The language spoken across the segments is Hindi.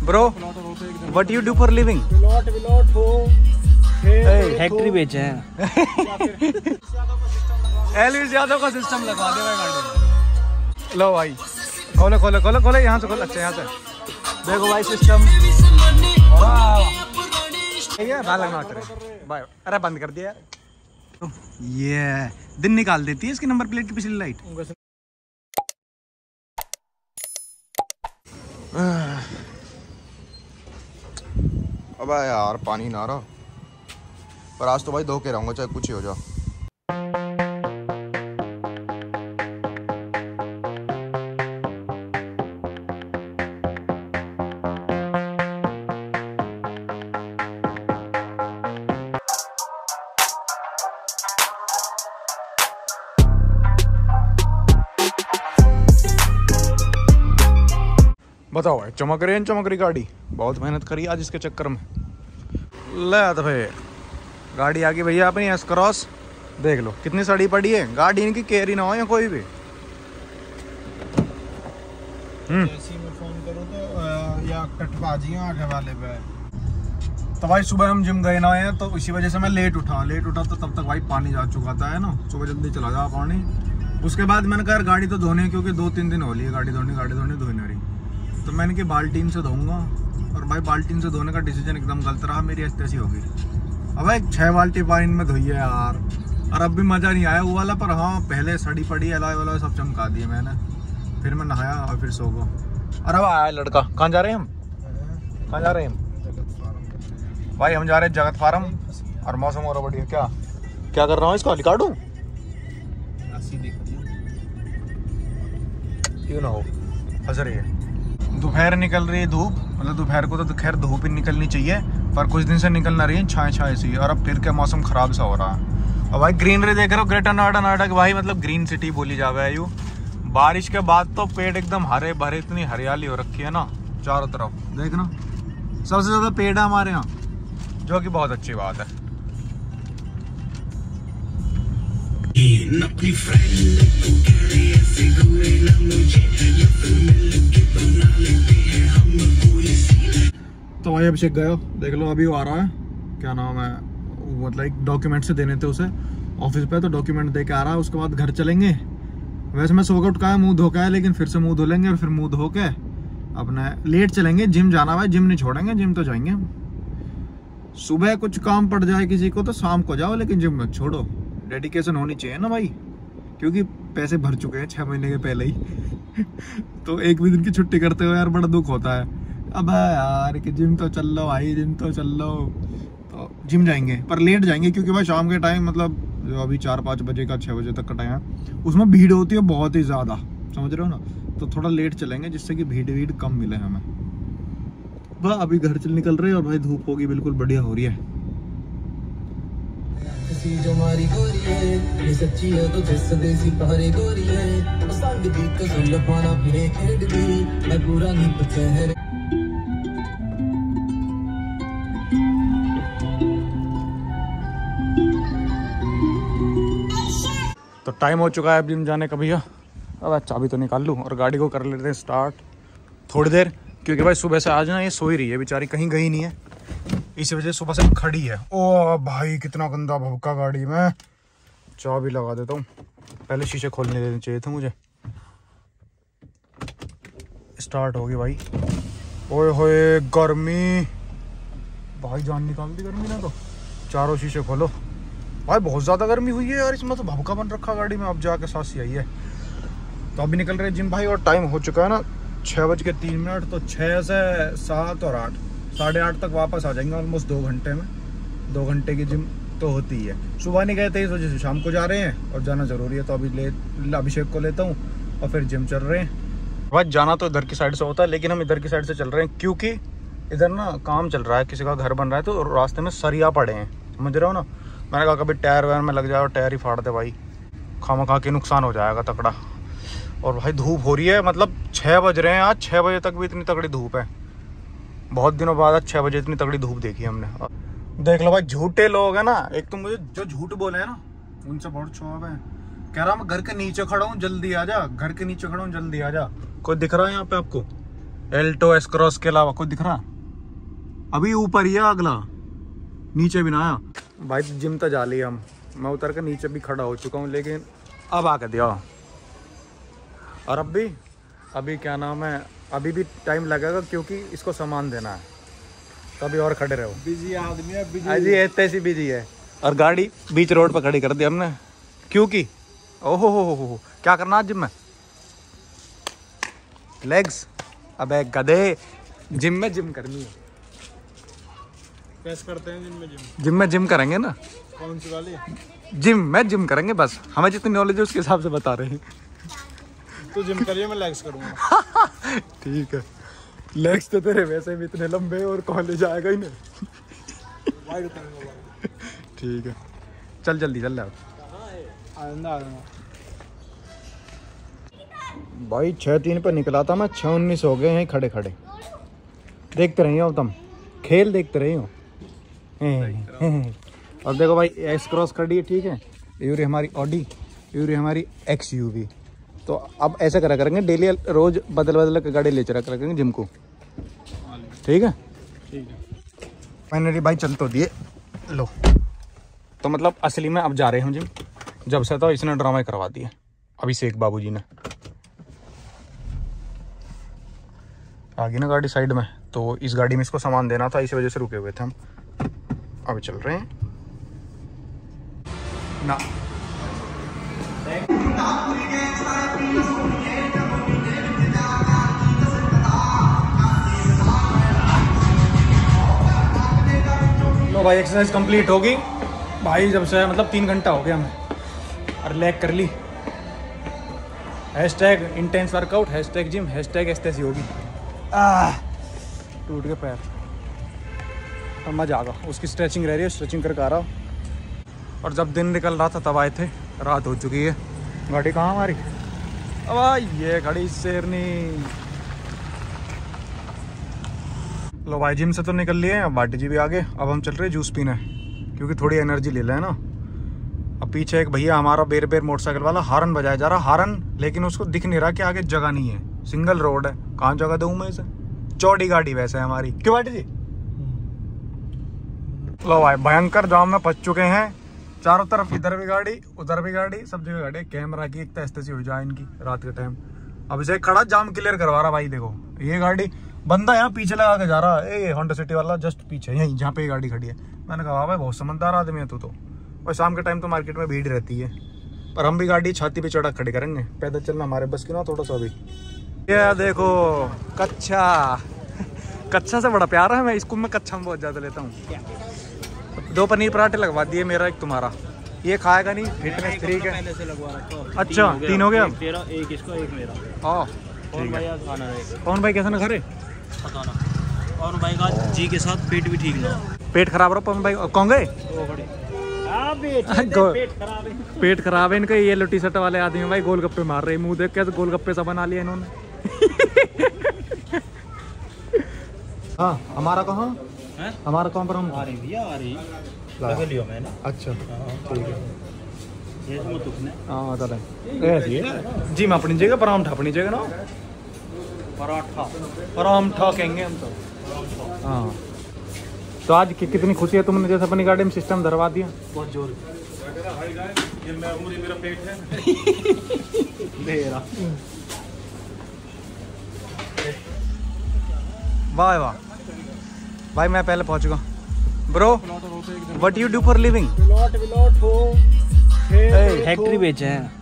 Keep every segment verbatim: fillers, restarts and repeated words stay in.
Bro what you do for living? Factory बेचे हैं। एलविस यादव का सिस्टम लगा दे भाई गाड़ी। लो भाई खोले खोले खोले खोले यहाँ से खोले। अच्छा यहाँ से देखो भाई सिस्टम। ना लगना बाय। अरे बंद कर दिया यार। ये दिन निकाल देती है इसकी नंबर प्लेट की पिछली लाइट। अबे यार पानी ना रहा, पर आज तो भाई धो के रहूंगा चाहे कुछ ही हो जाए। बताओ भाई चमक रही है चमक रही गाड़ी। बहुत मेहनत करी आज इसके चक्कर में। ले तो भाई गाड़ी आ गई भैया अपनी एस क्रॉस। देख लो कितनी सड़ी पड़ी है। गाड़ी इनकी केयर ही ना हो या कोई भी। हम्म फोन करो तो या कटबाजी आगे वाले पे। तो भाई सुबह हम जिम गए ना है तो इसी वजह से मैं लेट उठा लेट उठा तो तब तक भाई पानी जा चुका था है ना। सुबह जल्दी चला जा पानी। उसके बाद मैंने कहा गाड़ी तो धोने क्योंकि दो तीन दिन हो रही है गाड़ी धोने गाड़ी धोने धोई ना रही। तो मैंने कि बाल्टीन से धोऊंगा। और भाई बाल्टीन से धोने का डिसीजन एकदम गलत रहा। मेरी ऐसी होगी। अब एक छः बाल्टी पानी में धोई है यार। और अब भी मज़ा नहीं आया वो वाला। पर हाँ पहले सड़ी पड़ी एलॉय वाला सब चमका दिए मैंने। फिर मैं नहाया और फिर सो गया। और अब आया लड़का। कहाँ जा रहे हैं हम? कहाँ जा रहे हैं हम? भाई हम जा रहे हैं जगत फार्म। और मौसम और बढ़िया। क्या क्या कर रहा हूँ इसको निकालूं? क्यों ना हो हंस रही है। दोपहर निकल रही है धूप। मतलब दोपहर को तो खैर धूप ही निकलनी चाहिए पर कुछ दिन से निकल ना रही है छाए छाए सी। और अब फिर क्या मौसम खराब सा हो रहा है। और भाई ग्रीनरी देख रहे हो ग्रेटर नोएडा नोएडा के भाई मतलब ग्रीन सिटी बोली जावे है यूँ। बारिश के बाद तो पेड़ एकदम हरे भरे इतनी हरियाली हो रखी है ना चारों तरफ। देखना सबसे ज्यादा पेड़ है हमारे यहाँ जो कि बहुत अच्छी बात है। तो भाई अभिषेक गए देख लो अभी वो आ रहा है। क्या नाम है मतलब एक डॉक्यूमेंट से देने थे उसे ऑफिस पे। तो डॉक्यूमेंट दे के आ रहा है। उसके बाद घर चलेंगे। वैसे मैं सो के उठ का है मुंह धो के है लेकिन फिर से मुंह धो लेंगे और फिर मुंह धो के अपने लेट चलेंगे। जिम जाना भाई जिम नहीं छोड़ेंगे। जिम तो जाएंगे हम। सुबह कुछ काम पड़ जाए किसी को तो शाम को जाओ लेकिन जिम मत छोड़ो। डेडिकेशन होनी चाहिए ना भाई क्योंकि पैसे भर चुके हैं छः महीने के पहले ही। तो एक भी दिन की छुट्टी करते हो यार बड़ा दुख होता है। अब यार कि जिम तो चल लो भाई जिम तो चल लो। तो जिम जाएंगे पर लेट जाएंगे क्योंकि भाई शाम के टाइम मतलब जो अभी चार पाँच बजे का छः बजे तक का टाइम है उसमें भीड़ होती है बहुत ही ज़्यादा। समझ रहे हो ना। तो थोड़ा लेट चलेंगे जिससे कि भीड़ भीड़ कम मिले हमें। वह अभी घर चल निकल रहे हैं और भाई धूप होगी बिल्कुल बढ़िया हो रही है। जो मारी गोरी है ये सच्ची है तो जिस देसी पारे गोरी है संग दी कसम पाना फिरे खेड दी मैं पूरा नहीं पचहर। तो टाइम हो चुका है अब जिम जाने का भैया। अब चाबी तो निकाल लूँ और गाड़ी को कर लेते हैं स्टार्ट थोड़ी देर क्योंकि भाई सुबह से आज ना ये सो ही रही है बेचारी कहीं गई नहीं है। इसी वजह से सुबह से खड़ी है। ओ भाई कितना गंदा भभका गाड़ी में। चाबी लगा देता हूँ। पहले शीशे खोलने देने चाहिए थे मुझे। स्टार्ट होगी भाई। ओए होए गर्मी भाई जान निकाल दी गर्मी ना। तो चारों शीशे खोलो भाई बहुत ज़्यादा गर्मी हुई है यार। इसमें तो भभका बन रखा गाड़ी में। अब जाके सांस आई है। तो अभी निकल रहे जिम भाई और टाइम हो चुका है ना छः बज के तीन मिनट। तो छः से सात और आठ साढ़े आठ तक वापस आ जाएंगे ऑलमोस्ट दो घंटे में। दो घंटे की जिम तो होती ही है। सुबह नहीं गए थे इस वजह से शाम को जा रहे हैं और जाना ज़रूरी है। तो अभी ले अभिषेक को लेता हूँ और फिर जिम चल रहे हैं। भाई जाना तो इधर की साइड से होता है लेकिन हम इधर की साइड से चल रहे हैं क्योंकि इधर ना काम चल रहा है। किसी का घर बन रहा है तो रास्ते में सरिया पड़े हैं। समझ रहे हो ना। मैंने कहा कभी टायर वायर में लग जाए और टायर ही फाड़ दे भाई खामा खा के नुकसान हो जाएगा तगड़ा। और भाई धूप हो रही है मतलब छः बज रहे हैं आज। छः बजे तक भी इतनी तगड़ी धूप है। बहुत दिनों बाद छः बजे इतनी तगड़ी धूप देखी हमने। देख लो भाई झूठे लोग हैं ना। एक तो मुझे जो झूठ बोले हैं ना उनसे बहुत शौक है। कह रहा मैं घर के नीचे खड़ा हूँ जल्दी आ जा। घर के नीचे खड़ा हूँ जल्दी आ जा। कोई दिख रहा है यहाँ पे आपको? एल्टो एस क्रॉस के अलावा कुछ दिख रहा? अभी ऊपर ही है अगला, नीचे भी ना आया भाई। जिम तो जा ली हम, मैं उतर के नीचे भी खड़ा हो चुका हूँ, लेकिन अब आके दिया। और अब भी अभी क्या नाम है, अभी भी टाइम लगेगा क्योंकि इसको सामान देना है, तभी और खड़े रहो। बिजी आदमी है, बिजी अजी ऐसी बिजी है। और गाड़ी बीच रोड पर खड़ी कर दी हमने, क्योंकि ओहो हो हो हो क्या करना आज जिम में? लेग्स। अबे गधे, जिम में जिम करनी है। कैसे करते हैं जिम में? जिम जिम में जिम करेंगे ना। कौन सी वाली? जिम में जिम करेंगे, बस हमें जितनी नॉलेज है उसके हिसाब से बता रहे हैं। तू जिम करिए, मैं लेग्स करूँगा। ठीक है। लेग्स तो तेरे वैसे भी इतने लंबे और कॉलेज आएगा ही नहीं। वाइड करूँगा। ठीक है, चल जल्दी चल रहा आइंदा आइंदा भाई। छः तीन पे निकला था मैं, छः उन्नीस हो गए हैं खड़े खड़े। देखते रहिए हो तुम, खेल देखते रहिए हो। और देखो भाई, एक्स क्रॉस खड़ी है, ठीक है। यूरी हमारी ऑडी, यूरी हमारी एक्स यूवी। तो अब ऐसा करा करेंगे, डेली रोज बदल बदल के गाड़ी ले चला करेंगे जिम को, ठीक है। ठीक है। फाइनली भाई चल तो दिए लो। तो मतलब असली में अब जा रहे हैं हम जिम। जब से तो इसने ड्रामा करवा दिए अभिषेक बाबूजी ने। आ गई ना गाड़ी साइड में, तो इस गाड़ी में इसको सामान देना था, इसी वजह से रुके हुए थे हम। अभी चल रहे हैं ना। लो भाई, एक्सरसाइज कंप्लीट होगी भाई। जब से मतलब तीन घंटा हो गया हमें, और लेग कर ली। Hashtag intense workout, hashtag gym, hashtag एस्तेसी होगी। आह, टूट के पैर। अब मजा आ गया। उसकी स्ट्रेचिंग रह रही है, स्ट्रेचिंग करके आ रहा हूँ। और जब दिन निकल रहा था तब आए थे, रात हो चुकी है। गाड़ी कहाँ हमारी? अब ये गाड़ी शेरनी। लो भाई, जिम से तो निकल लिए, अब बाटी जी भी आ गए। अब हम चल रहे जूस पीने, क्योंकि थोड़ी एनर्जी ले लें ना। अब पीछे एक भैया हमारा बेर बेर मोटरसाइकिल वाला हारन बजाया जा रहा, हारन, लेकिन उसको दिख नहीं रहा कि आगे जगह नहीं है, सिंगल रोड है। कहाँ जगह दूँ मैं इसे? चौड़ी गाड़ी वैसे है हमारी, क्यों बाटी जी? लो भाई, भयंकर जाम में फंस चुके हैं। चारों तरफ, इधर भी गाड़ी, उधर भी गाड़ी, सब जगह गाड़ी। कैमरा की एक तस्ती हो जाए इनकी रात के टाइम। अब इसे खड़ा जाम क्लियर करवा रहा भाई। देखो ये गाड़ी, बंदा यहाँ पीछे लगा के जा रहा है। ए होंडा सिटी वाला जस्ट पीछे, यहीं जहाँ पे ये गाड़ी खड़ी है। मैंने कहा भाई बहुत समझदार आदमी है तू तो। और शाम के टाइम तो मार्केट में भीड़ रहती है, पर हम भी गाड़ी छाती पे चढ़ा खड़ी करेंगे। पैदल चलना हमारे बस की ना थोड़ा सा भी। ये देखो कच्चा, कच्चा से बड़ा प्यार है मैं इसको, मैं कच्चा में बहुत ज्यादा लेता हूँ। दो पनीर पराठे लगवा दिए, मेरा एक तुम्हारा। ये खाएगा नहीं, फिटनेस फ्रीक है। पहले से लगवा रखा। अच्छा, तीन हो गया। तेरा एक इसको, एक मेरा। हाँ कौन भाई आज खाना रहेगा? कौन भाई कैसा ना खा रहे? बताना। कौन भाई का जी के साथ पेट भी ठीक ना, पेट खराब रहा पवन भाई। कौन गए? तो खड़े। हां पेट पेट खराब है, पेट खराब है इनका। ये टी शर्ट वाले आदमी भाई गोलगप्पे मार रहे, मुंह देख के गोलगप्पे सा बना लिया इन्होंने। हाँ, हमारा कहाँ हैं? हमारा कहाँ पर हम आ रही भैया, आ रही लगा लियो मैंने। अच्छा ठीक है। ये तो तुमने हाँ चले ऐसी है जी। मैं अपनी जगह परांठा, अपनी जगह ना पराठा, परांठा कहेंगे हम तो। हाँ, तो आज कि, कितनी खुशी है तुमने जैसे अपनी गाड़ी में सिस्टम धरवा दिया। बहुत जोर। ये मेरा मेरा पेट है। मेरा वाह वाह भाई, मैं पहले पहुंच चुका। Bro, what you do for living? विलॉट विलॉट हो फैक्ट्री बेचे हैं।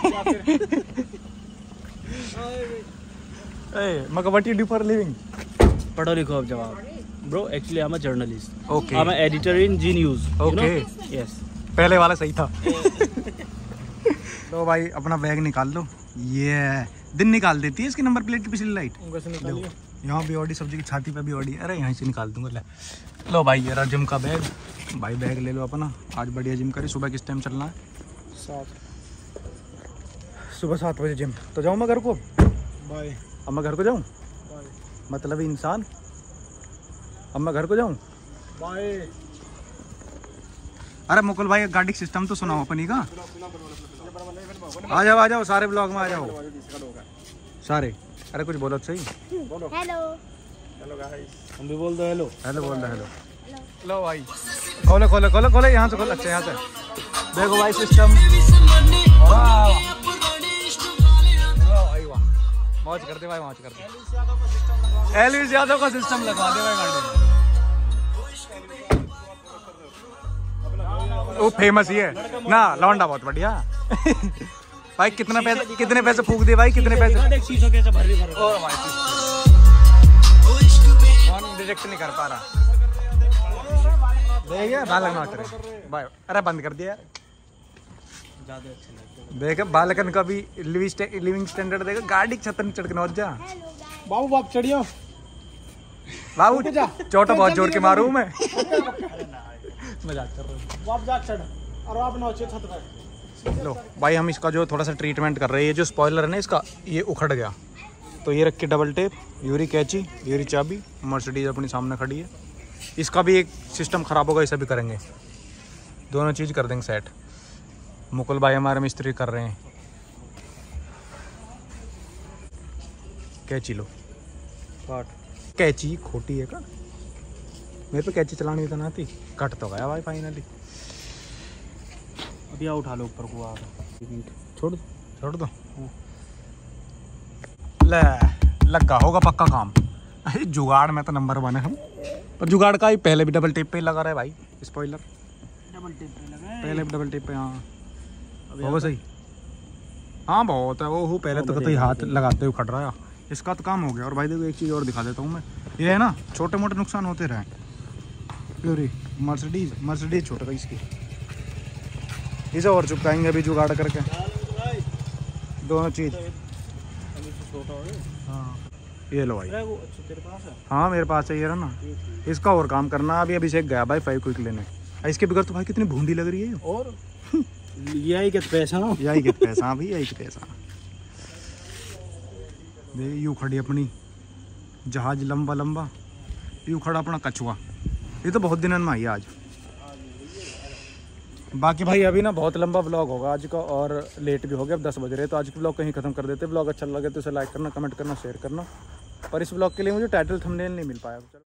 मगर what you do for living? पढ़ो लिखो अब जवाब। Bro actually I am a journalist. Okay, I am editor in Zee News. Okay, yes. पहले वाला सही था। तो भाई अपना बैग निकाल लो। ये दिन निकाल देती है इसकी नंबर प्लेट की पिछली लाइट। यहाँ भी ऑडी, सब्जी की छाती पे भी ऑडी। अरे यहाँ से निकाल दूंगा। ले लो भाई, ये रहा जिम का बैग। भाई बैग ले लो अपना। आज बढ़िया जिम करी। सुबह किस टाइम चलना है? सात सुबह सात बजे जिम। तो जाऊँ मैं घर को? बाय। अब मैं घर को जाऊँ? बाय मतलब इंसान। अब मैं घर को जाऊँ? बाय। अरे मुकुल भाई, गाड़ी सिस्टम तो सुनाओ अपनी का। आ जाओ आ जाओ, सारे ब्लॉग में आ जाओ सारे। अरे कुछ बोलो सही। Hello hello guys. हम भी बोल दो हेलो। हेलो बोल रहे हेलो। लो भाई खोलो खोलो खोलो खोलो यहाँ से खोलो। अच्छा यहाँ से देखो भाई सिस्टम। वाह भाई वाह मौज करते भाई मौज करते। एलविस यादव का सिस्टम लगा दे भाई गाड़ी में। वो फेमस ही है ना लौंडा बहुत बढ़िया। भाई कितना पैसे कितने पैसे फूक दिए भाई कितने पैसे। देख शीशो कैसे भर रही भर रही। ओ भाई फोन डिटेक्ट नहीं कर पा रहा। देखिए बालक नॉट रहे भाई। अरे बंद कर दिया ज्यादा अच्छे लगते हैं। देख बालकन का भी लिविंग स्टैंडर्ड देखा। गाड़ी की छत में चढ़ के नौच जा। बाबू बाप चढ़ियो। बाबू चोटा बहुत जोर के मारू मैं। मजाक कर रहा हूँ। बाप जा चढ़ और आप नौचे छत पर। लो भाई हम इसका जो थोड़ा सा ट्रीटमेंट कर रहे हैं। ये जो स्पॉइलर है ना इसका ये उखड़ गया तो ये रख के डबल टेप यूरी कैची यूरी चाबी मर्सिडीज अपनी सामने खड़ी है। इसका भी एक सिस्टम ख़राब होगा इसे भी करेंगे। दोनों चीज़ कर देंगे सेट। मुकुल भाई हमारे मिस्त्री कर रहे हैं। कैची लो काट कैची खोटी है का। मेरे पे कैची चलानी तो ना थी। कट तो गया भाई फाइनली। अभी आओ उठा लो ऊपर को आ छोड़ दो छोड़ दो। ले लगा होगा पक्का काम। अरे जुगाड़ में तो नंबर वन है हम। पर जुगाड़ का ही पहले भी डबल टेप पे ही लगा रहा है भाई स्पॉइलर। डबल टेप पे लगा पहले भी डबल टेप पे। हाँ वो सही। हाँ बहुत है वो। पहले तो कतई हाथ लगाते हुए खड़ रहा है। इसका तो काम हो गया। और भाई देखो एक चीज़ और दिखा देता हूँ मैं। ये है ना छोटे मोटे नुकसान होते रहे। प्योरी मर्सिडीज मर्सिडीज छोटा इसकी इसे और चुपकाएंगे अभी जुगाड़ करके दोनों चीज़। हाँ ये लो भाई। तेरे पास है। हाँ मेरे पास चाहिए रहा ना। इसका और काम करना। अभी अभिषेक गया भाई फाइव क्विक लेने। इसके बगैर तो भाई कितनी भूंडी लग रही है। और यही के पैसा ना यही के पैसा भी यही के पैसा। देख यूँ खड़ी अपनी जहाज लंबा लंबा। यूँ खड़ा अपना कछुआ। ये तो बहुत दिनों में आई आज। बाकी भाई अभी ना बहुत लंबा व्लॉग होगा आज का और लेट भी हो गया। अब दस बज रहे तो आज का व्लॉग कहीं ख़त्म कर देते। व्लॉग अच्छा लगे तो उसे लाइक करना कमेंट करना शेयर करना। पर इस व्लॉग के लिए मुझे टाइटल थंबनेल नहीं मिल पाया।